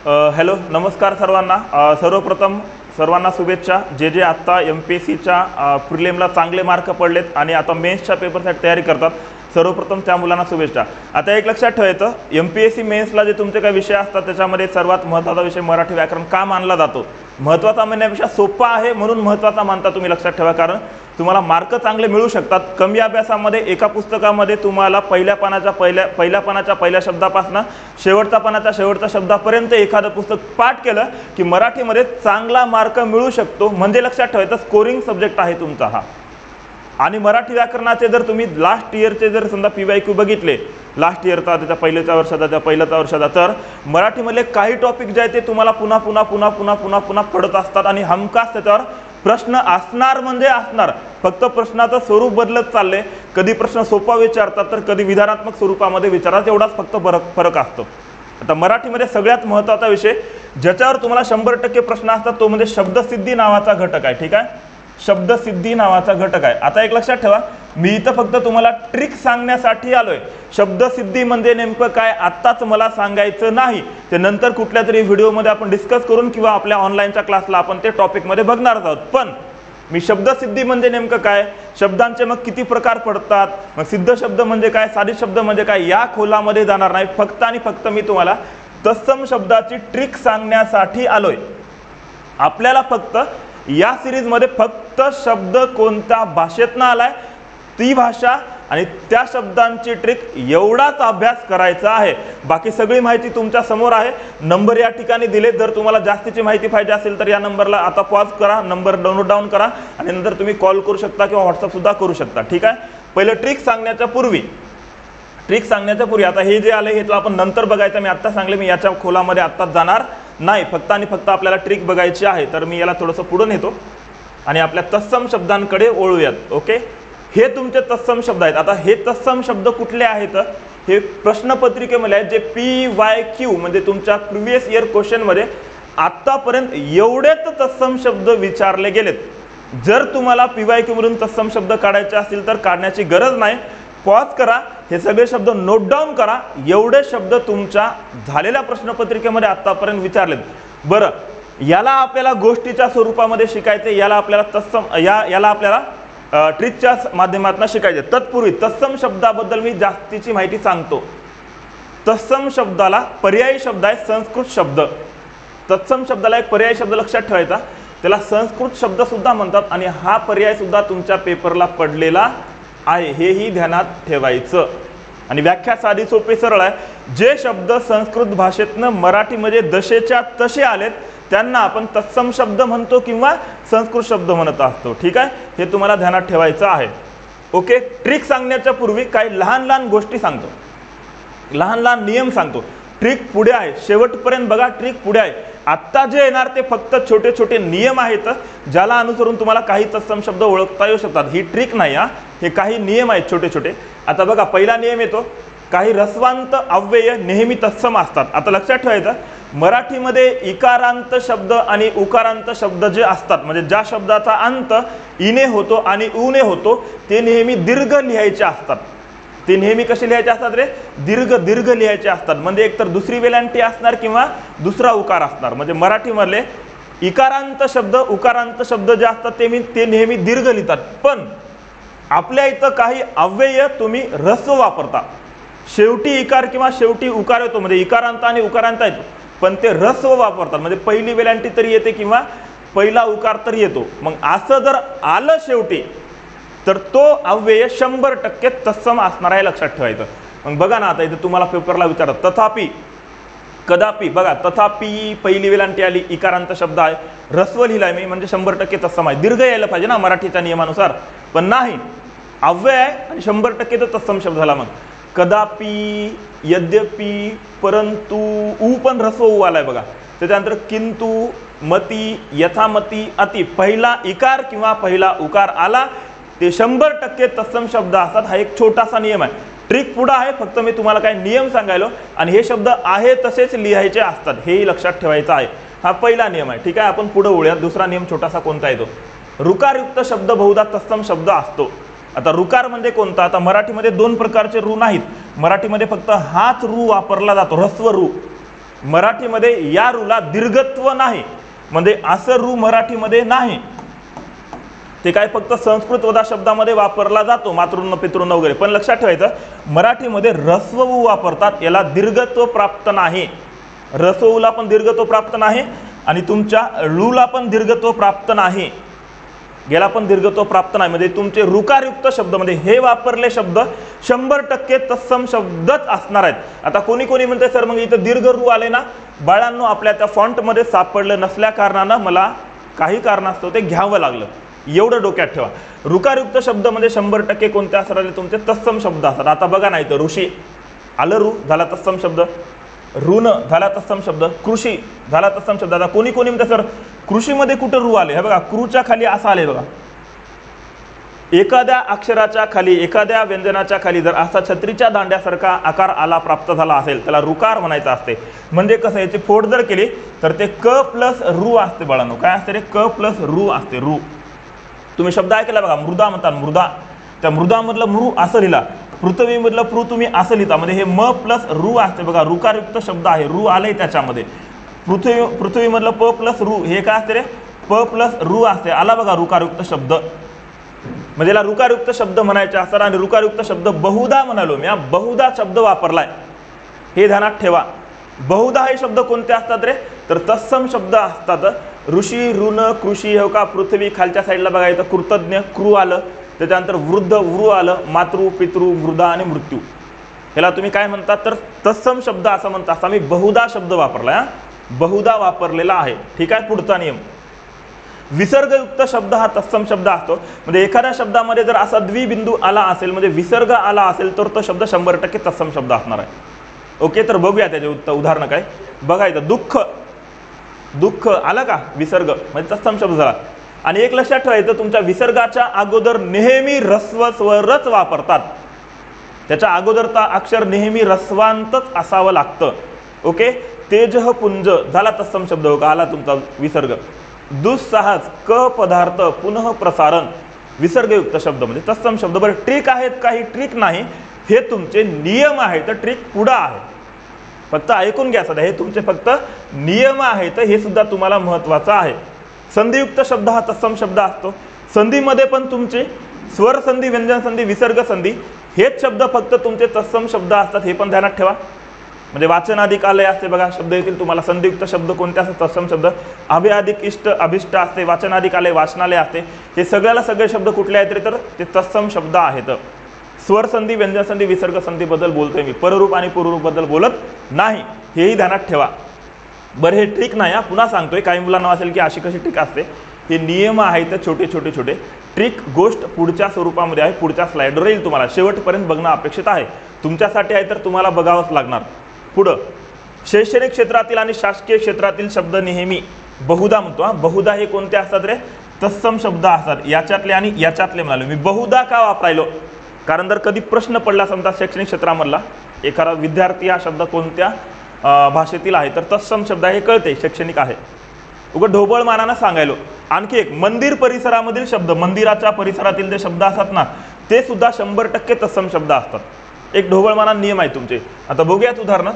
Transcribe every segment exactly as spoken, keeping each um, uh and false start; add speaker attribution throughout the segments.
Speaker 1: Hello नमस्कार सर्वांना। अ, सर्वप्रथम सर्वांना शुभेच्छा। जे जे आत्ता एम पी एस सीच्या प्रिलिमला चांगले मार्क पडलेत आणि आता मेन्सच्या पेपरसाठी तयारी करतात, सर्वप्रथम त्या मुलांना शुभेच्छा। आता एक लक्षात ठेवायचं, एम पी एस सी मेन्सला जे तुमचे काही विषय असतात त्याच्यामध्ये सर्वात महत्त्वाचा विषय मराठी व्याकरण का मानला जातो? महत्त्वाचा म्हणण्यापेक्षा सोपा आहे म्हणून महत्त्वाचा मानता तुम्ही लक्षात ठेवा, कारण तुम्हाला मार्क चांगले मिळू शकतात। कमी अभ्यासामध्ये एका पुस्तकामध्ये तुम्हाला पहिल्या पानाच्या पहिल्या पहिल्या पानाच्या पहिल्या शब्दापासून शेवटच्या पानाच्या शेवटच्या शब्दापर्यंत एखादं पुस्तक पाठ केलं की मराठीमध्ये चांगला मार्क मिळू शकतो। म्हणजे लक्षात ठेवायचं स्कोरिंग सब्जेक्ट आहे तुमचा हा। आणि मराठी व्याकरणाचे जर तुम्ही लास्ट इयरचे जर समजा पी वाय क्यू बघितले, लास्ट इयरचा त्याच्या पहिल्याच्या वर्षाचा त्या पहिल्याच्या वर्षाचा, तर मराठीमधले काही टॉपिक जे आहेत ते तुम्हाला पुन्हा पुन्हा पुन्हा पुन्हा पुन्हा पुन्हा पडत असतात आणि हमखास त्याच्यावर प्रश्न असणार म्हणजे असणार। फक्त प्रश्नाचं स्वरूप बदलत चालले, कधी प्रश्न सोपा विचारतात तर कधी विधानात्मक स्वरूपामध्ये विचारतात, एवढाच फक्त फरक फरक असतो। आता मराठीमध्ये सगळ्यात महत्त्वाचा विषय ज्याच्यावर तुम्हाला शंभर टक्के प्रश्न असतात तो म्हणजे शब्दसिद्धी नावाचा घटक आहे। ठीक आहे, शब्दसिद्धी नावाचा घटक आहे। आता एक लक्षात ठेवा, मी इथं फक्त तुम्हाला ट्रिक सांगण्यासाठी आलोय। शब्दसिद्धी म्हणजे नेमकं काय आत्ताच मला सांगायचं नाही, ते नंतर कुठल्या तरी व्हिडिओमध्ये आपण डिस्कस करून किंवा आपल्या ऑनलाईनच्या क्लासला आपण ते टॉपिकमध्ये बघणार आहोत। पण मी शब्दसिद्धी म्हणजे नेमकं काय, शब्दांचे मग किती प्रकार पडतात, मग सिद्ध शब्द म्हणजे काय, साधित शब्द म्हणजे काय, या खोलामध्ये जाणार नाही। फक्त आणि फक्त मी तुम्हाला तत्सम शब्दाची ट्रिक सांगण्यासाठी आलोय। आपल्याला फक्त या सिरीजमध्ये फक्त शब्द कोणत्या भाषेतनं आलाय ती भाषा आणि त्या शब्दांची ट्रिक एवढाच अभ्यास करायचा आहे। बाकी सगळी माहिती तुमच्या समोर आहे। नंबर या ठिकाणी दिले, जर तुम्हाला जास्तीची माहिती पाहिजे असेल तर या नंबरला आता पॉज करा, नंबर डाउनलोड डाऊन करा आणि नंतर तुम्ही कॉल करू शकता किंवा व्हॉट्सअप सुद्धा करू शकता। ठीक आहे, पहिलं ट्रिक सांगण्याच्या पूर्वी ट्रिक सांगण्याच्या पूर्वी आता हे जे आले हे तो आपण नंतर बघायचं। मी आत्ता सांगले मी याच्या खोलामध्ये आत्ताच जाणार नाही, फक्त आणि फक्त आपल्याला ट्रिक बघायची आहे। तर मी याला थोडंसं पुढे नेतो आणि आपल्या तत्सम शब्दांकडे वळूयात। ओके, हे तुमचे तत्सम शब्द आहेत। आता हे तत्सम शब्द कुठले आहेत? हे प्रश्नपत्रिकेमध्ये आहेत, जे पी वाय क्यू म्हणजे तुमच्या प्रिव्हियस इयर क्वेश्चनमध्ये आत्तापर्यंत एवढेच तत्सम शब्द विचारले गेलेत। जर तुम्हाला पी वाय क्यू मधून तत्सम शब्द काढायचे असतील तर काढण्याची गरज नाही, पॉज करा, हे सगळे शब्द नोट डाऊन करा। एवढे शब्द तुमच्या झालेल्या प्रश्नपत्रिकेमध्ये आतापर्यंत विचारलेत। बरं, याला आपल्याला गोष्टीच्या स्वरूपामध्ये शिकायचे, याला आपल्याला तत्सम या याला आपल्याला ट्रिकच्या माध्यमातून शिकायचे। तत्पूर्वी तत्सम शब्दाबद्दल मी जास्तीची माहिती सांगतो। तत्सम शब्दाला पर्यायी शब्द आहे संस्कृत शब्द। तत्सम शब्दाला एक पर्यायी शब्द लक्षात ठेवायचा, त्याला संस्कृत शब्द सुद्धा म्हणतात आणि हा पर्याय सुद्धा तुमच्या पेपरला पडलेला आहे, हेही ध्यानात ठेवायचं। आणि व्याख्या साधी सोपी सरळ आहे। जे शब्द संस्कृत भाषेतनं मराठीमध्ये जसेच्या तसे आलेत त्यांना आपण तत्सम शब्द म्हणतो किंवा संस्कृत शब्द म्हणत असतो। ठीक आहे, हे तुम्हाला ध्यानात ठेवायचं आहे। ओके, ट्रिक सांगण्याच्या पूर्वी काही लहान लहान गोष्टी सांगतो, लहान लहान नियम सांगतो। ट्रिक पुढे आहे, शेवटपर्यंत बघा, ट्रिक पुढे आहे। आत्ता जे येणार ते फक्त छोटे छोटे नियम आहेत ज्याला अनुसरून तुम्हाला काही तत्सम शब्द ओळखता येऊ शकतात। ही ट्रिक नाही हा, हे काही नियम आहेत छोटे छोटे। आता बघा, पहिला नियम येतो, काही रस्वांत अव्यय नेहमी तत्सम असतात। आता लक्षात ठेवायचं, मराठीमध्ये इकारांत शब्द आणि उकारांत शब्द जे असतात म्हणजे ज्या शब्दाचा अंत इने होतो आणि उने होतो ते नेहमी दीर्घ लिहायचे असतात। ते नेहमी कसे लिहायचे असतात रे? दीर्घ दीर्घ लिहायचे असतात। म्हणजे एकतर दुसरी वेलांटी असणार किंवा दुसरा उकार असणार। म्हणजे मराठीमधले इकारांत शब्द उकारांत शब्द जे असतात ते मी ते नेहमी दीर्घ लिहितात। पण आपल्या इथं काही अव्यय तुम्ही ऱ्हस्व वापरता, शेवटी इकार किंवा शेवटी उकार येतो, म्हणजे इकारांत आणि उकारांत येतो पण ते ऱ्हस्व वापरतात। म्हणजे पहिली वेलांटी तरी येते किंवा पहिला उकार तरी येतो। मग असं जर आलं शेवटी तर तो अव्यय शंभर टक्के तत्सम असणार आहे, लक्षात ठेवायचं। मग बघा ना, आता इथे तुम्हाला पेपरला विचारत तथापि कदापि, बघा तथापि पहिली वेलांटी आली, इकारांत शब्द आहे, ऱ्हस्व लिहिलाय मी म्हणजे शंभर टक्के तत्सम आहे। दीर्घ यायला पाहिजे ना मराठीच्या नियमानुसार, पण नाही, अव्यय आहे आणि शंभर टक्के तो तत्सम शब्द झाला। मग कदापि, यद्यपि, परंतु, उ पण ऱ्हस्व उ आलाय बघा। त्याच्यानंतर किंतु, मती, यथामती, अति, पहिला इकार किंवा पहिला उकार आला ते शंभर टक्के तत्सम शब्द असतात। हा एक छोटासा नियम आहे। ट्रिक पुढे आहे, फक्त मी तुम्हाला काही नियम सांगायलो आणि हे शब्द आहे तसेच लिहायचे असतात, हेही लक्षात ठेवायचं आहे। हा पहिला नियम आहे। ठीक आहे, आपण पुढे वळूया। दुसरा नियम छोटासा कोणता येतो? रुकारयुक्त शब्द बहुधा तत्सम शब्द असतो। आता रुकार म्हणजे कोणता? आता मराठीमध्ये दोन प्रकारचे रू नाहीत, मराठीमध्ये फक्त हाच रू वापरला जातो, ह्रस्व रू। मराठीमध्ये या रूला दीर्घत्व नाही, म्हणजे असं रू मराठीमध्ये नाही, ते काय फक्त संस्कृत वदा शब्दामध्ये वापरला जातो, मातृन्न पितृन्न वगैरे. पण लक्षात ठेवायचं मराठीमध्ये ऱ्हस्व ऊ वापरतात, याला दीर्घत्व प्राप्त नाही. ऱ्हस्व ऊला पण दीर्घत्व प्राप्त नाही आणि तुमच्या ळूला पण दीर्घत्व प्राप्त नाही, गेला पण दीर्घत्व प्राप्त नाही. म्हणजे तुमचे ऋकारयुक्त शब्द म्हणजे हे वापरले शब्द शंभर टक्के तत्सम शब्दच असणार आहेत. आता कोणी कोणी म्हणते सर मग इथं दीर्घ रू आले ना. बाळांनो, आपल्या त्या फॉन्टमध्ये सापडलं नसल्या कारणानं मला काही कारणास्तव ते घ्यावं लागलं, एवढं डोक्यात ठेवा. ऋकारयुक्त शब्द म्हणजे शंभर टक्के कोणते असणार, तुमचे तत्सम शब्द असतात. आता बघा नाही तर ऋषी आलं, रू झाला तत्सम शब्द, ऋण झाला तत्सम शब्द, कृषी झाला तत्सम शब्द. आता कोणी कोणी म्हणते सर कृषीमध्ये कुठं रू आले, हे बघा क्रूच्या खाली असं आले बघा, एखाद्या अक्षराच्या खाली एखाद्या व्यंजनाच्या खाली जर असा छत्रीच्या दांड्यासारखा आकार आला प्राप्त झाला असेल त्याला ऋकार म्हणायचं असते. म्हणजे कसं याची फोड जर केली तर ते क प्लस रू असते बाळांनो. काय असते रे, क प्लस रू असते. रू तुम्ही शब्द ऐकला बघा, मृदा म्हणतात, मृदा, त्या मृदामधलं मृ असं लिहिला, पृथ्वीमधलं पृ तुम्ही असं लिहिता, म्हणजे हे म प्लस रू असते बघा, ऋकारयुक्त शब्द आहे, रू आले त्याच्यामध्ये. पृथ्वी पृथ्वीमधलं प प्लस रू हे काय असते रे, प प्लस रू असते, आला बघा ऋकारयुक्त शब्द. म्हणजे याला ऋकारयुक्त शब्द म्हणायचे असतात आणि ऋकारयुक्त शब्द बहुधा म्हणालो मी, बहुधा शब्द वापरलाय, हे ध्यानात ठेवा. बहुधा हे शब्द कोणते असतात रे, तर तत्सम शब्द असतात. ऋषी, ऋण, कृषी, हो का, पृथ्वी, खालच्या साईडला बघायचं कृतज्ञ क्रू आलं, त्याच्यानंतर वृद्ध वृ आलं, मातृ, पितृ, मृदा आणि मृत्यू. ह्याला तुम्ही काय म्हणतात तर तत्सम शब्द असं म्हणतात. आम्ही बहुधा शब्द वापरलाय, बहुधा वापरलेला आहे. ठीक आहे, पुढचा नियम, विसर्गयुक्त शब्द हा तत्सम शब्द असतो. म्हणजे एखाद्या शब्दामध्ये जर असा द्विबिंदू आला असेल, म्हणजे विसर्ग आला असेल, तर तो शब्द शंभर टक्के तत्सम शब्द असणार आहे. ओके, तर बघूया त्याचे उत्तर उदाहरण काय. बघायचं दुःख, दुःख आलं का, विसर्ग म्हणजे तत्सम शब्द झाला. आणि एक लक्षात ठेवायचं, तुमच्या विसर्गाच्या अगोदर नेहमी ऱ्हस्व स्वरच वापरतात, त्याच्या अगोदरचा अक्षर नेहमी ऱ्हस्वांतच असावं लागतं. ओके, तेजह पुंज झाला तत्सम शब्द, हो का, आला तुमचा विसर्ग. दुस्साहस, क पदार्थ, पुनः प्रसारण, विसर्गयुक्त शब्द म्हणजे तत्सम शब्द. बरं, ट्रिक आहेत काही, ट्रिक नाही, हे तुमचे नियम आहेत. तर ट्रिक पुढं आहे, फक्त ऐकून घ्या सध्या, हे तुमचे फक्त नियम आहेत, हे सुद्धा तुम्हाला महत्त्वाचं आहे. संधियुक्त शब्द हा तत्सम शब्द असतो. संधीमध्ये पण तुमचे स्वर संधी, व्यंजन संधी, विसर्ग संधी हेच शब्द फक्त तुमचे तत्सम शब्द असतात, हे पण ध्यानात ठेवा. म्हणजे वाचनाधिक आलय असते बघा, शब्द येतील तुम्हाला. संधियुक्त शब्द कोणते असतात, तत्सम शब्द. अभिआधिक इष्ट, अभिष्ट असते. वाचनाधिक आलय, वाचनालय असते. हे सगळ्याला सगळे शब्द कुठले आहेत रे, तर ते तत्सम शब्द आहेत. स्वर संधी, व्यंजन संधी, विसर्ग संधी बद्दल बोलतोय मी, पररूप आणि पूर्वरूप बद्दल बोलत नाही, हेही ध्यानात ठेवा. बरं, हे ट्रिक नाही हा, पुन्हा सांगतोय. काही मुलांना असेल की अशी कशी ट्रिक असते, हे नियम आहेत छोटे छोटे छोटे. ट्रिक गोष्ट पुढच्या स्वरूपामध्ये आहे, पुढच्या स्लाइडवर येईल, तुम्हाला शेवटपर्यंत बघणं अपेक्षित आहे. तुमच्यासाठी आहे तर तुम्हाला बघावंच लागणार. पुढं, शैक्षणिक क्षेत्रातील आणि शासकीय क्षेत्रातील शब्द नेहमी बहुधा म्हणतो. हा, बहुधा हे कोणते असतात रे, तत्सम शब्द असतात. याच्यातले आणि याच्यातले म्हणालो मी. बहुधा का वापरायलो, कारण जर कधी प्रश्न पडला समजा शैक्षणिक क्षेत्रामधला, एखादा विद्यार्थी हा शब्द कोणत्या भाषेतील आहे, तर तत्सम शब्द हे कळते शैक्षणिक आहे. उगं ढोबळ मानानं सांगायलो. आणखी एक, मंदिर परिसरामधील शब्द, मंदिराच्या परिसरातील जे शब्द असतात ना, ते सुद्धा शंभर टक्के तत्सम शब्द असतात. एक ढोबळ मानानं नियम आहे तुमचे. आता बघूयात उदाहरणं.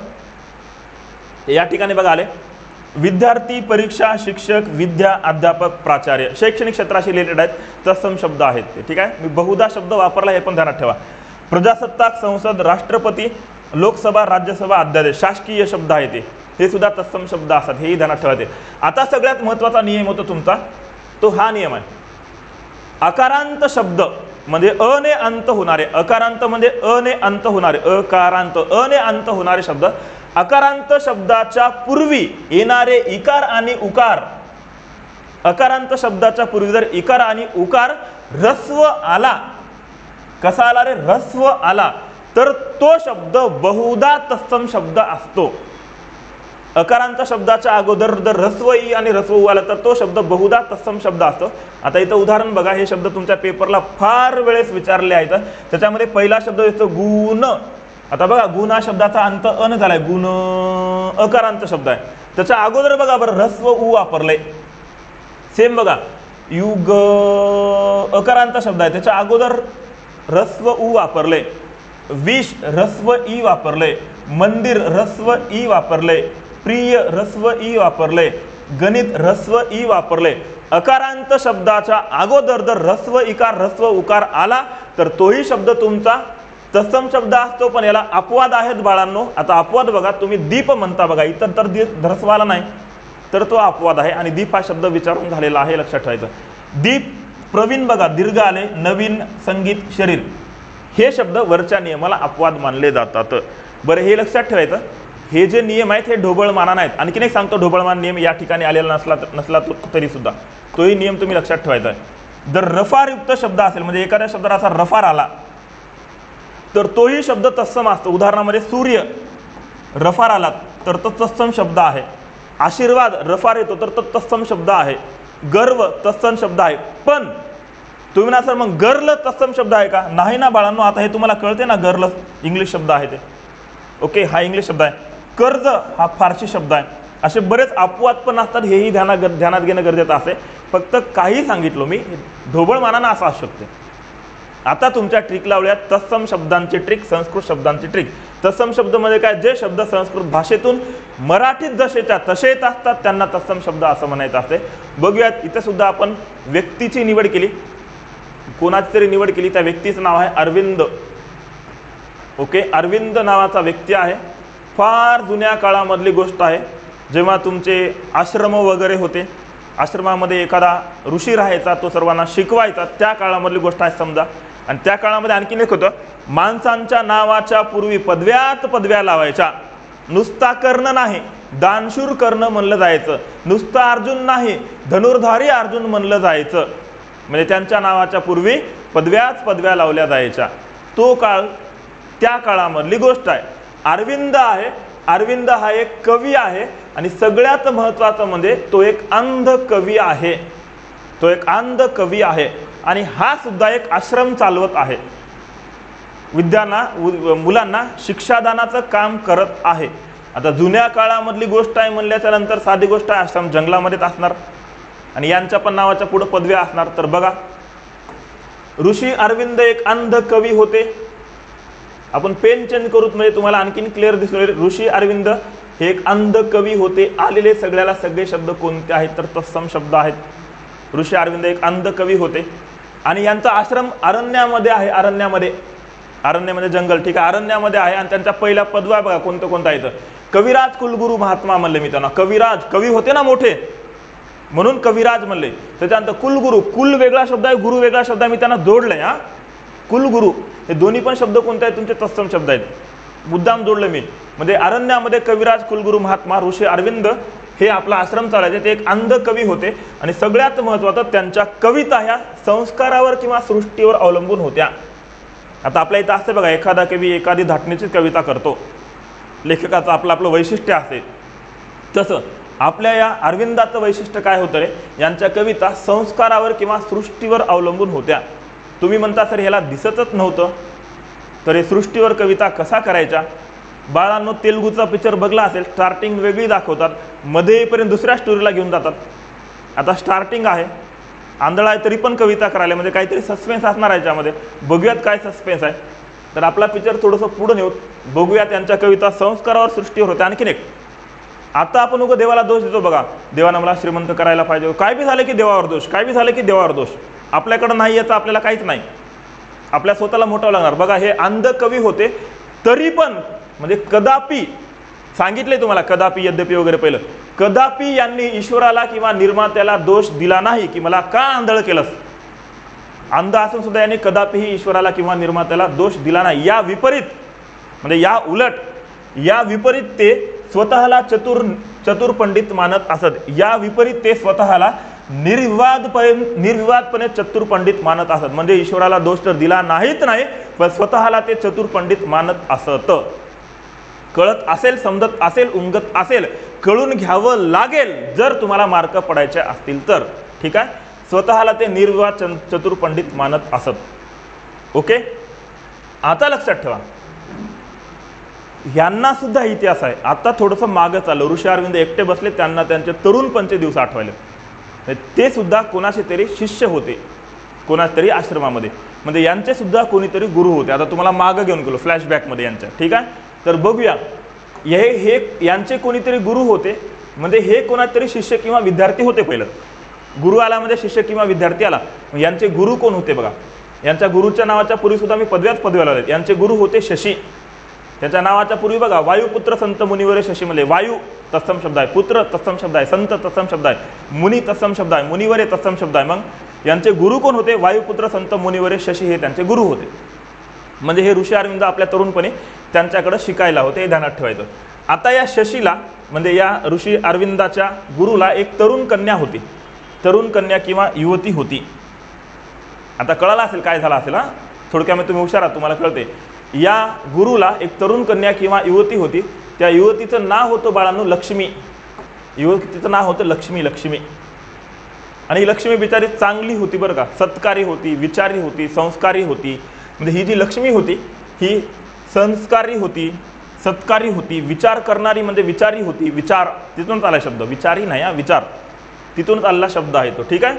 Speaker 1: या ठिकाणी बघा आले, विद्यार्थी, परीक्षा, शिक्षक, विद्या, अध्यापक, प्राचार्य, शैक्षणिक क्षेत्राशी रिलेटेड आहेत, तत्सम शब्द आहेत ते. ठीक आहे, मी बहुधा शब्द वापरला, हे पण ध्यानात ठेवा. प्रजासत्ताक, संसद, राष्ट्रपती, लोकसभा, राज्यसभा, अध्यादेश, शासकीय शब्द आहे ते, हे सुद्धा तत्सम शब्द असतात, हेही ध्यानात ठेवायचे. आता सगळ्यात महत्त्वाचा नियम होतो तुमचा, तो हा नियम आहे. अकारांत शब्द म्हणजे अ ने अंत होणारे, अकारांत म्हणजे अ ने अंत होणारे, अकारांत, अ ने अंत होणारे शब्द, अकारांत शब्दाच्या पूर्वी येणारे इकार आणि उकार, अकारांत शब्दाच्या पूर्वी जर इकार आणि उकार ह्रस्व आला, कसा आला रे, ह्रस्व आला, तर तो शब्द बहुधा तत्सम शब्द असतो. अकारांत शब्दाच्या अगोदर जर ह्रस्व ई आणि ह्रस्व उ आला तर तो शब्द बहुधा तत्सम शब्द असतो. आता इथं उदाहरण बघा, हे शब्द तुमच्या पेपरला फार वेळेस विचारले आहेत. त्याच्यामध्ये पहिला शब्द येतो गुण. आता बघा, गुण हा शब्दाचा अंत अन झालाय, गुण अकारांत शब्द आहे. त्याच्या अगोदर बघा बरं ह्रस्व उ वापरलंय. सेम बघा, युग अकारांत शब्द आहे, त्याच्या अगोदर ह्रस्व उ वापरले. विष ह्रस्व ई वापरले. मंदिर ह्रस्व ई वापरले. प्रिय ह्रस्व ई वापरले, गणित ह्रस्व ई वापरले, अकारांत शब्दाच्या अगोदर जर ह्रस्व इकार ह्रस्व उकार आला तर तोही शब्द तुमचा तत्सम शब्द असतो, पण याला अपवाद आहेत बाळांनो. आता अपवाद बघा, तुम्ही दीप म्हणता बघा, इतर तर ह्रस्व आला नाही तर तो अपवाद आहे आणि दीप हा शब्द विचारून झालेला आहे, लक्षात ठेवायचं. दीप, प्रवीण बघा दीर्घ आले, नवीन, संगीत, शरीर हे शब्द वरच्या नियमाला अपवाद मानले जातात. बरं हे लक्षात ठेवायचं, हे जे नियम आहेत हे ढोबळमाना नाहीत. आणखीन एक सांगतो, ढोबळमान नियम या ठिकाणी आलेला नसला नसला तरी सुद्धा तोही नियम तुम्ही लक्षात ठेवायचा आहे. जर रफारयुक्त शब्द असेल म्हणजे एखाद्या शब्दाला असा रफार आला तर तोही शब्द तत्सम असतो. उदाहरणामध्ये सूर्य रफार आला तर तो तत्सम शब्द आहे. आशीर्वाद रफार येतो तर तो तत्सम शब्द आहे. गर्व तत्सम शब्द आहे. पण तुम्ही ना सर मग गर्ल तत्सम शब्द आहे का? नाही ना बाळांनो. आता हे तुम्हाला कळते ना, गर्ल इंग्लिश शब्द आहे ते, ओके हा इंग्लिश शब्द आहे. कर्ज हा फारसी शब्द आहे. असे बरेच अपवाद पण असतात, हेही ध्यानात ध्यानात घेणं गरजेचं असे. फक्त काही सांगितलं मी, ढोबळमानानं असं असू शकते. आता तुमच्या ट्रिक लावल्यात तत्सम शब्दांची ट्रिक, संस्कृत शब्दांची ट्रिक. तत्सम शब्द म्हणजे काय? जे शब्द संस्कृत भाषेतून मराठीत जसेच्या तसे येत असतात त्यांना तत्सम शब्द असं म्हणायचं असते. बघूयात, इथे सुद्धा आपण व्यक्तीची निवड केली, कोणाची तरी निवड केली. त्या व्यक्तीचं नाव आहे अरविंद. ओके, अरविंद नावाचा व्यक्ती आहे. फार जुन्या काळामधली गोष्ट आहे, जेव्हा तुमचे आश्रम वगैरे होते, आश्रमामध्ये एखादा ऋषी राहायचा, तो सर्वांना शिकवायचा, त्या काळामधली गोष्ट आहे समजा. आणि त्या काळामध्ये आणखीन एक होतं, माणसांच्या नावाच्या पूर्वी पदव्यात पदव्या लावायच्या. नुसता कर्ण नाही, दानशूर कर्ण म्हणलं जायचं. नुसता अर्जुन नाही, धनुर्धारी अर्जुन म्हणलं जायचं. म्हणजे त्यांच्या नावाच्या पूर्वी पदव्याच पदव्या लावल्या जायच्या. तो काळ त्या काळामधली गोष्ट आहे. अरविंद आहे, अरविंद हा एक कवी आहे आणि सगळ्यात महत्त्वाचं म्हणजे तो एक अंध कवी आहे. तो एक अंध कवी आहे आणि हा सुद्धा एक आश्रम चालवत आहे. विद्यांना मुलांना शिक्षादानाचं काम करत आहे. आता जुन्या काळामधली गोष्ट आहे म्हणल्याच्या नंतर साधी गोष्ट आहे, आश्रम जंगलामध्येच असणार आणि यांच्या पण नावाच्या पुढे पदव्या असणार. तर बघा, ऋषी अरविंद एक अंध कवी होते. आपण पेन चेंज करूत म्हणजे तुम्हाला आणखीन क्लिअर दिसणार. ऋषी अरविंद हे एक अंध कवी होते. आलेले सगळ्याला सगळे शब्द कोणते आहेत तर तत्सम शब्द आहेत. ऋषी अरविंद एक अंध कवी होते आणि यांचा आश्रम अरण्यामध्ये आहे. अरण्यामध्ये, अरण्य म्हणजे जंगल, ठीक आहे, अरण्यामध्ये आहे. आणि त्यांच्या पहिल्या पदव्या बघा कोणतं कोणतं आहेत. कविराज कुलगुरू महात्मा म्हणले मी त्यांना. कविराज, कवी होते ना मोठे म्हणून कविराज म्हणले. त्याच्यानंतर कुलगुरू, कुल वेगळा शब्द आहे, गुरु वेगळा शब्द आहे, मी त्यांना जोडलंय. हा कुलगुरू हे दोन्ही पण शब्द कोणते आहेत? तुमचे तत्सम शब्द आहेत, मुद्दाम जोडलं मी. म्हणजे अरण्यामध्ये कविराज कुलगुरू महात्मा ऋषी अरविंद हे आपला आश्रम चालायचे. ते एक अंध कवी होते आणि सगळ्यात महत्त्वाचं त्यांच्या कविता ह्या संस्कारावर किंवा सृष्टीवर अवलंबून होत्या. आता आपल्या इथं असते बघा, एखादा कवी एखादी धाटणीची कविता करतो, लेखकाचं आपलं आपलं वैशिष्ट्य असते. तसं आपल्या या अरविंदाचं वैशिष्ट्य काय होतं रे? यांच्या कविता संस्कारावर किंवा सृष्टीवर अवलंबून होत्या. तुम्ही म्हणता सर ह्याला दिसतच नव्हतं, तर हे सृष्टीवर कविता कसा करायच्या? बाळांनो, तेलुगूचा पिक्चर बघला असेल, स्टार्टिंग वेगळी दाखवतात, मध्ये येईपर्यंत दुसऱ्या स्टोरीला घेऊन जातात. आता स्टार्टिंग आहे, आंधळा आहे तरी पण कविता करायला, म्हणजे काहीतरी सस्पेन्स असणार आहे याच्यामध्ये. बघूयात काय सस्पेन्स आहे. तर आपला पिक्चर थोडंसं पुढं नेऊ, बघूया त्यांच्या कविता संस्कारावर सृष्टीवर होत्या. आणखीन एक, आता आपण उगं देवाला दोष देतो बघा, देवानं मला श्रीमंत करायला पाहिजे, काय बी झालं की देवावर दोष, काय बी झालं की देवावर दोष. आपल्याकडं नाही याचं आपल्याला काहीच नाही, आपल्या स्वतःला मोठावं लागणार. बघा, हे अंध कवी होते तरी पण म्हणजे कदापि सांगितले तुम्हाला, कदापि यद्यपि वगैरे पहिलं, कदापि यांनी ईश्वराला किंवा निर्मात्याला दोष दिला नाही की मला का आंधळ केलंस. अंध असून सुद्धा यांनी कदापिही ईश्वराला किंवा निर्मात्याला दोष दिला नाही. या विपरीत म्हणजे या उलट, या विपरीत ते स्वतःला चतुर चतुर पंडित मानत असत. या विपरीत ते स्वतःला निर्विवादपणे निर्विवादपणे चतुर पंडित मानत असत. म्हणजे ईश्वराला दोष तर दिला नाहीत नाही, पण स्वतःला ते चतुर पंडित मानत असत. कळत असेल, समजत असेल, उमगत असेल, कळून घ्यावं लागेल जर तुम्हाला मार्क पडायचे असतील तर, ठीक आहे. स्वतःला ते निर्विवाद चतुर पंडित मानत असत. ओके, आता लक्षात ठेवा, यांना सुद्धा इतिहास आहे. आता थोडंसं मागं चाललं, ऋषी अरविंद एकटे बसले, त्यांना त्यांचे तरुणपणचे दिवस आठवले. ते सुद्धा कोणाचे तरी शिष्य होते, कोणाच्या तरी आश्रमामध्ये, म्हणजे यांचे सुद्धा कोणीतरी गुरु होते. आता तुम्हाला मागं घेऊन गेलो फ्लॅशबॅकमध्ये यांच्या, ठीक आहे. तर बघूया, हे हे यांचे कोणीतरी गुरु होते, म्हणजे हे कोणातरी शिष्य किंवा विद्यार्थी होते. पहिलं गुरु आला म्हणजे शिष्य किंवा विद्यार्थी आला. यांचे गुरु कोण होते बघा, यांच्या गुरुच्या नावाच्या पूर्वी सुद्धा मी पदव्याच पदव्याला आले. यांचे गुरु होते शशी. त्याच्या नावाच्या पूर्वी बघा वायुपुत्र संत मुनिवरे शशी म्हणले. वायू तत्सम शब्द आहे, पुत्र तत्सम शब्द आहे, संत तत्सम शब्द आहे, मुनी तत्सम शब्द आहे, मुनिवरे तत्सम शब्द आहे. मग यांचे गुरु कोण होते? वायुपुत्र संत मुनिवरे शशी हे त्यांचे गुरु होते. म्हणजे हे ऋषी अरविंद आपल्या तरुणपणी त्यांच्याकडे शिकायला होते, हे ध्यानात ठेवायचं. आता या शशीला म्हणजे या ऋषी अरविंदाच्या गुरुला एक तरुण कन्या होती, तरुण कन्या किंवा युवती होती. आता कळालं असेल काय झालं असेल. हा थोडक्यामध्ये तुम्ही हुशार आहात, तुम्हाला कळते. या गुरुला एक तरुण कन्या किंवा युवती होती. त्या युवतीचं नाव होतं बाळांनो लक्ष्मी. युवतीचं नाव होतं लक्ष्मी. लक्ष्मी आणि ही लक्ष्मी बिचारी चांगली होती बरं का, सत्कारी होती, विचारी होती, संस्कारी होती. म्हणजे ही जी लक्ष्मी होती ही संस्कारी होती, सत्कारी होती, विचार करणारी म्हणजे विचारी होती. विचार तिथूनच आला शब्द, विचारी नाही हा, विचार तिथूनच आलेला शब्द आहे तो, ठीक आहे.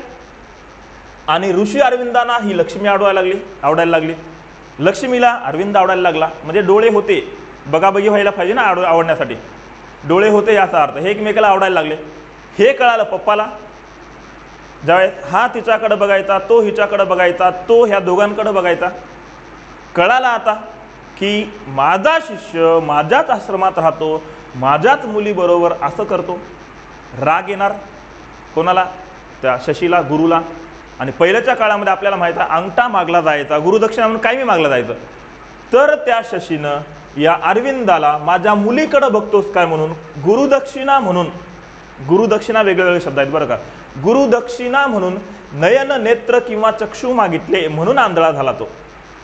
Speaker 1: आणि ऋषी अरविंदांना ही लक्ष्मी आवडायला लागली आवडायला लागली लक्ष्मीला अरविंद आवडायला लागला. म्हणजे डोळे होते, बघाबघी व्हायला पाहिजे ना, आवड आवडण्यासाठी डोळे होते याचा अर्थ. हे एकमेकाला आवडायला लागले. हे कळालं पप्पाला. ज्यावेळेस हा तिच्याकडे बघायचा, तो हिच्याकडे बघायचा, तो ह्या दोघांकडे बघायचा, कळाला आता की माझा शिष्य माझ्याच आश्रमात राहतो, माझ्याच मुलीबरोबर असं करतो. राग येणार कोणाला? त्या शशीला, गुरुला. आणि पहिल्याच्या काळामध्ये आपल्याला माहिती आहे अंगठा मागला जायचा, गुरुदक्षिणा म्हणून काही मागला जायचं. तर त्या शशीनं या अरविंदाला माझ्या मुलीकडे बघतोस काय म्हणून गुरुदक्षिणा म्हणून, गुरुदक्षिणा वेगळे वेगळे शब्द आहेत बरं का, गुरुदक्षिणा म्हणून नयन नेत्र किंवा चक्षु मागितले म्हणून आंधळा झाला तो.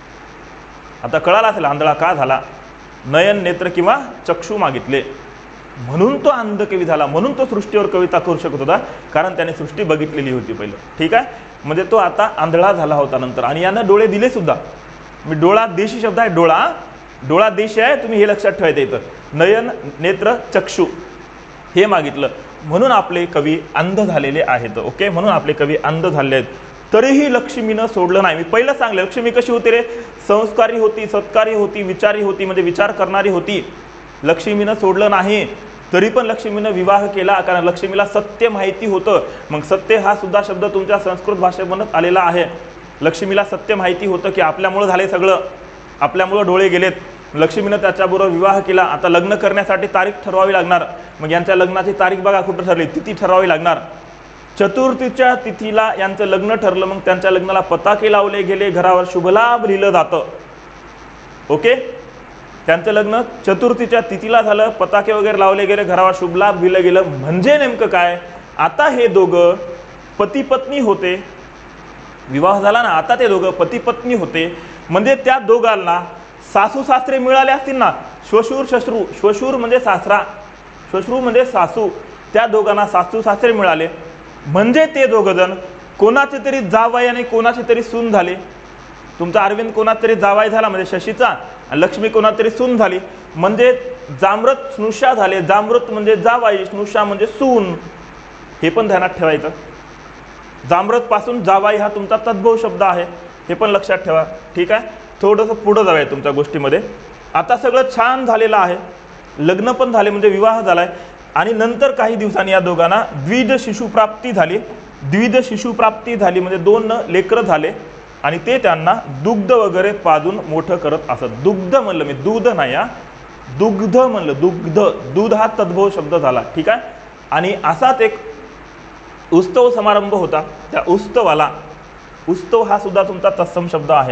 Speaker 1: आता कळाला असेल आंधळा का झाला. नयन नेत्र किंवा चक्षु मागितले म्हणून तो अंधकवी झाला, म्हणून तो सृष्टीवर कविता करू शकत होता, कारण त्याने सृष्टी बघितलेली होती पहिलं, ठीक आहे. म्हणजे तो आता आंधळा झाला होता नंतर. आणि यानं डोळे दिले सुद्धा. मी डोळा देशी शब्द आहे, डोळा डोळा देशी आहे, तुम्ही हे लक्षात ठेवायचं इथं. नयन नेत्र चक्षु हे मागितलं म्हणून आपले कवी अंध झालेले आहेत. ओके, म्हणून आपले कवी अंध झालेले आहेत. तरीही लक्ष्मीनं सोडलं नाही. मी पहिलं सांगले लक्ष्मी कशी होती रे, संस्कारी होती, सत्कारी होती, विचारी होती, म्हणजे विचार करणारी होती. लक्ष्मीनं सोडलं नाही. तरी पण लक्ष्मीनं विवाह केला, कारण लक्ष्मीला सत्य माहिती होतं. मग सत्य हा सुद्धा शब्द तुमच्या संस्कृत भाषेमधून आलेला आहे. लक्ष्मीला सत्य माहिती होतं की आपल्यामुळं झाले सगळं, आपल्यामुळं डोळे गेलेत. लक्ष्मीनं त्याच्याबरोबर विवाह केला. आता लग्न करण्यासाठी तारीख ठरवावी लागणार. मग यांच्या लग्नाची तारीख बघा कुठं ठरली, तिथी ठरवावी लागणार. चतुर्थीच्या तिथीला यांचं लग्न ठरलं. मग त्यांच्या लग्नाला पताके लावले गेले, घरावर शुभलाभ लिहिलं जातं. ओके, त्यांचं लग्न चतुर्थीच्या तिथीला झालं, पताके वगैरे लावले गेले, घरावर शुभलाभ लिहिलं गेलं. म्हणजे नेमकं काय, आता हे दोघं पती पत्नी होते, विवाह झाला ना, आता ते दोघं पती पत्नी होते. म्हणजे त्या दोघांना सासू सासरे मिळाले असतील ना, श्वशूर श्वश्रू, श्वशूर म्हणजे सासरा, श्वश्रू म्हणजे सासू, त्या दोघांना सासू सासरे मिळाले. म्हणजे ते दोघं जण कोणाचे तरी जावई आणि कोणाचे तरी सून झाले. तुमचा अरविंद कोणाचा तरी जावाई झाला म्हणजे शशीचा, आणि लक्ष्मी कोणाचा तरी सून झाली, म्हणजे जामृत स्नुषा झाले. जामृत म्हणजे जावाई, स्नुषा म्हणजे सून. हे पण ध्यानात ठेवायचं. जामृत पासून जावाई हा तुमचा तद्भव शब्द आहे, हे पण लक्षात ठेवा, ठीक आहे. थोडंसं पुढं जाऊया तुमच्या गोष्टीमध्ये. आता सगळं छान झालेलं आहे, लग्न पण झाले म्हणजे विवाह झालाय. आणि नंतर काही दिवसांनी या दोघांना द्विज शिशुप्राप्ती झाली. द्विज शिशुप्राप्ती झाली म्हणजे दोन लेकरं झाले. आणि ते त्यांना दुग्ध वगैरे पाजून मोठं करत असत. दुग्ध म्हणलं मी, दूध नाही हा, दुग्ध म्हणलं, दुग्ध, दूध हा तद्भव शब्द झाला, ठीक आहे. आणि असाच एक उत्सव समारंभ होता. त्या उत्सवाला, उत्सव हा सुद्धा तुमचा तत्सम शब्द आहे.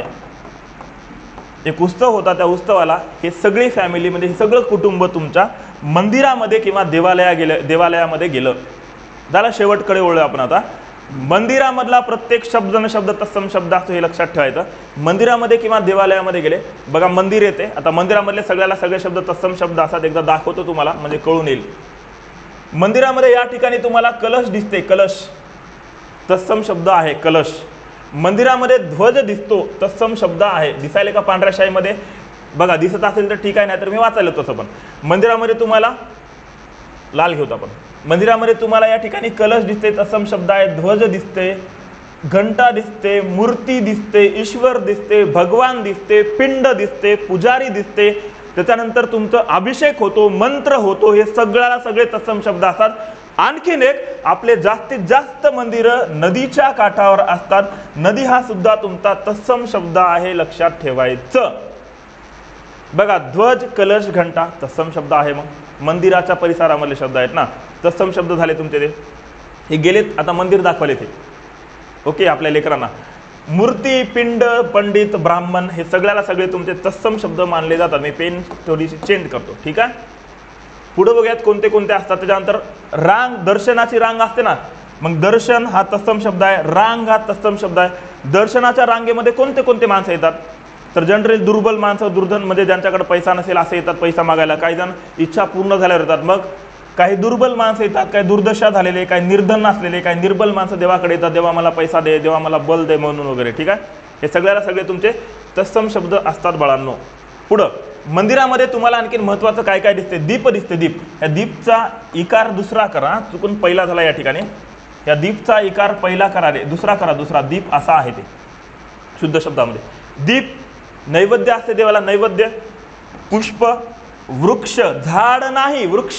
Speaker 1: एक उत्सव होता, त्या उत्सवाला हे सगळी फॅमिली म्हणजे हे सगळं कुटुंब तुमच्या मंदिरामध्ये किंवा देवालया गेलं देवालयामध्ये गेलं. झाला शेवटकडे वळलो आपण आता. मंदिरामधला प्रत्येक शब्द न शब्द तत्सम शब्द असतो, हे लक्षात ठेवायचं. मंदिरामध्ये किंवा देवालयामध्ये गेले, बघा मंदिर येते. आता मंदिरामधले सगळ्याला सगळे शब्द तत्सम शब्द असतात, एकदा दाखवतो तुम्हाला म्हणजे कळून येईल. मंदिरामध्ये या ठिकाणी तुम्हाला कलश दिसते, कलश तत्सम शब्द आहे, कलश. मंदिरामध्ये ध्वज दिसतो, तत्सम शब्द आहे. दिसायला का पांढऱ्या शाईमध्ये बघा, दिसत असेल तर ठीक आहे, नाही तर मी वाचायला तसं. पण मंदिरामध्ये तुम्हाला लाल घेऊत आपण. मंदिरामध्ये तुम्हाला या ठिकाणी कलश दिसते, तत्सम शब्द आहे. ध्वज दिसते, घंटा दिसते, मूर्ती दिसते, ईश्वर दिसते, भगवान दिसते, पिंड दिसते, पुजारी दिसते, त्याच्यानंतर तुमचं अभिषेक होतो, मंत्र होतो, हे सगळ्याला सगळे तत्सम शब्द असतात. आणखीन एक, आपले जास्तीत जास्त मंदिरं नदीच्या काठावर असतात. नदी हा सुद्धा तुमचा तत्सम शब्द आहे, लक्षात ठेवायचं. बघा, ध्वज, कलश, घंटा तत्सम शब्द आहे. मग मंदिराच्या परिसरामधले शब्द आहेत ना, तत्सम शब्द झाले तुमचे. ते हे गेलेत, आता मंदिर दाखवले ते. ओके, आपल्या लेकरांना मूर्ती, पिंड, पंडित, ब्राह्मण हे सगळ्याला सगळे तुमचे तत्सम शब्द मानले जातात. मी पेन थोडीशी चेंज करतो, ठीक आहे. पुढे बघूयात कोणते कोणते असतात. त्याच्यानंतर रांग, दर्शनाची रांग असते ना, मग दर्शन हा तत्सम शब्द आहे, रांग हा तत्सम शब्द आहे. दर्शनाच्या रांगेमध्ये कोणते कोणते माणसं येतात, तर जनरली दुर्बल माणसं, दुर्धन म्हणजे ज्यांच्याकडे पैसा नसेल असे येतात पैसा मागायला. काही जण इच्छा पूर्ण झाल्यावर येतात. मग काही दुर्बल माणसं येतात, काही दुर्दशा झालेले, काही निर्धन असलेले, काही निर्बल माणसं देवाकडे येतात, देवा मला पैसा दे, देवा मला बल दे म्हणून वगैरे, ठीक आहे. हे सगळ्याला सगळे तुमचे तत्सम शब्द असतात बाळांनो. पुढं मंदिरामध्ये तुम्हाला आणखीन महत्त्वाचं काय काय दिसते, दीप दिसते. दीप, या दीपचा इकार दुसरा करा, चुकून पहिला झाला या ठिकाणी. या दीपचा इकार पहिला करा रे, दुसरा करा, दुसरा. दीप असा आहे ते शुद्ध शब्दामध्ये. दीप, नैवेद्य असते देवाला, नैवेद्य. पुष्प, वृक्ष, झाड नाही वृक्ष,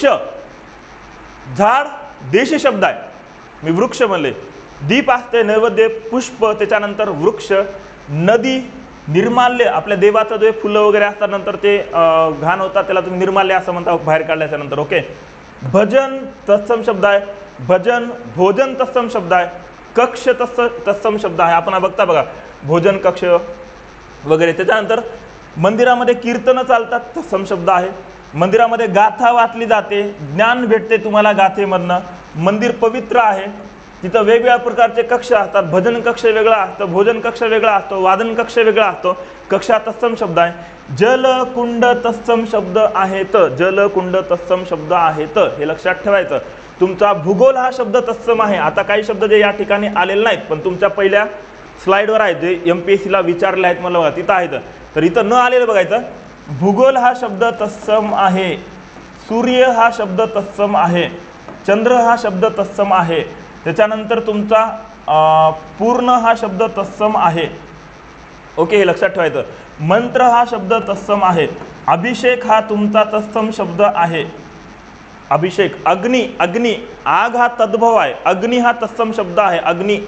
Speaker 1: झाड देशी शब्द आहे, मी वृक्ष म्हणले. दीप असते, नैवेद्य, पुष्प, त्याच्यानंतर वृक्ष. नदी, निर्माल्य, आपल्या देवाचं जे फुलं वगैरे असतात नंतर ते घाण होतात त्याला तुम्ही निर्माल्य असं म्हणता बाहेर काढल्याच्या नंतर. ओके. भजन तत्सम शब्द आहे, भजन. भोजन तत्सम शब्द आहे. कक्ष तत्स तत्सम शब्द आहे, आपण बघता बघा भोजन कक्ष वगैरे. त्याच्यानंतर मंदिरामध्ये कीर्तन चालतात, तत्सम शब्द आहे. मंदिरामध्ये गाथा वाचली जाते, ज्ञान भेटते तुम्हाला गाथेमधनं. मंदिर पवित्र आहे, तिथं वेगवेगळ्या प्रकारचे कक्ष असतात. भजन कक्ष वेगळा असतं, भोजन कक्ष वेगळा असतो, वादन कक्ष वेगळा असतो. कक्ष हा तत्सम शब्द आहे. जल, कुंड तत्सम शब्द आहेत, जल, कुंड तत्सम शब्द आहेत, हे लक्षात ठेवायचं. तुमचा भूगोल हा शब्द तत्सम आहे. आता काही शब्द जे या ठिकाणी आलेले नाहीत पण तुमच्या पहिल्या स्लाइडवर आहेत, जे एम पी एस सीला विचारले आहेत मला बघा, तिथं आहेत. तर इथं न आलेलं बघायचं. भूगोल हा शब्द तत्सम आहे, सूर्य हा शब्द तत्सम आहे, चंद्र हा शब्द तत्सम आहे. त्याच्यानंतर तुमचा पूर्ण हा शब्द तत्सम आहे. ओके, हे लक्षात ठेवायचं. मंत्र हा शब्द तत्सम आहे. अभिषेक हा तुमचा तत्सम शब्द आहे. अभिषेक. अग्नी, अग्नी, आग हा तद्भव आहे, अग्नी हा तत्सम शब्द आहे. अग्नी,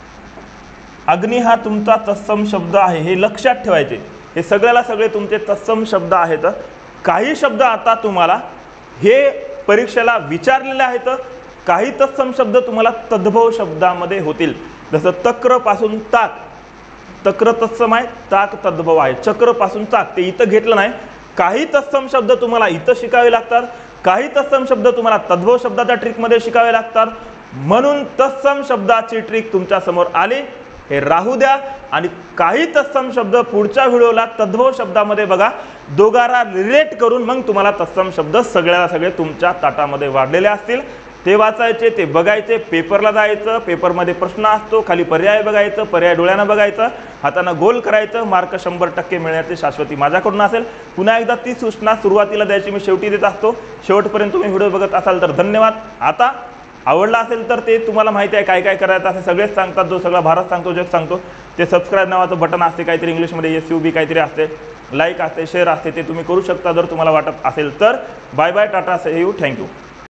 Speaker 1: अग्नी हा तुमचा तत्सम शब्द आहे, हे लक्षात ठेवायचे. हे सगळ्याला सगळे तुमचे तत्सम शब्द आहेत. काही शब्द आता तुम्हाला हे परीक्षेला विचारलेले आहेत, काही तत्सम शब्द तुम्हाला तद्भव शब्दामध्ये होतील. जसं तक्र पासून ताक, तक्र तत्सम आहे, ताक तद्भव आहे. चक्र पासून ताक, ते इथं घेतलं नाही. काही तत्सम शब्द तुम्हाला इथं शिकावे लागतात, काही तत्सम शब्द तुम्हाला तद्भव शब्दाच्या ट्रिकमध्ये शिकावे लागतात. म्हणून तत्सम शब्दाची ट्रिक तुमच्या समोर आली, हे राहू द्या. आणि काही तत्सम शब्द पुढच्या व्हिडिओला तद्भव शब्दामध्ये बघा, दोघांना रिलेट करून मग तुम्हाला तत्सम शब्द सगळ्याला सगळे तुमच्या ताटामध्ये वाढलेले असतील. ते वाचायचे, ते बघायचे, पेपरला जायचं, पेपरमध्ये प्रश्न असतो, खाली पर्याय बघायचं, पर्याय डोळ्यानं बघायचं, हातानं गोल करायचं. मार्क शंभर टक्के मिळण्याची शाश्वती माझ्याकडून असेल. पुन्हा एकदा ती सूचना सुरुवातीला द्यायची मी शेवटी देत असतो. शेवटपर्यंत तुम्ही व्हिडिओ बघत असाल तर धन्यवाद. आता आवडला असेल तर ते तुम्हाला माहिती आहे काय काय करायचं असे सगळेच सांगतात, जो सगळा भारत सांगतो, जग सांगतो. ते सबस्क्राईब नावाचं बटन असते, काहीतरी इंग्लिशमध्ये एस यू बी काहीतरी असते, लाईक असते, शेअर असते, ते तुम्ही करू शकता जर तुम्हाला वाटत असेल तर. Bye bye, tata, see you, thank you.